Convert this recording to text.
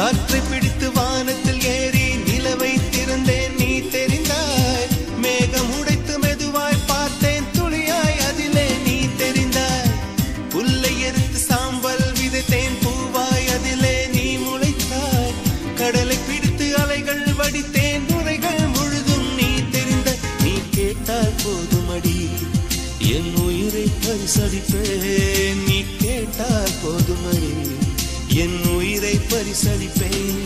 காற்றை பிடித்து வானத்தில் ஏறி நிலவை திறந்தேன் நீ தெரிந்தாய். மேகம் உடைத்து மெதுவாய் பார்த்தேன் துளியாய் அதிலே நீ தெரிந்தாய். புல்லை எரித்து சாம்பல் விதைத்தேன் பூவாய் அதிலே நீ முளைத்தாய். கடலை பிடித்து அலைகள் வடித்தேன் நுரைகள் முழுதும் நீ தெரிந்த. நீ கேட்டால் போதுமடி என் உயிரை பரிசளிப்பேன். நீ கேட்டால் போதுமடி என் உயிரை பரிசளிப்பேன்.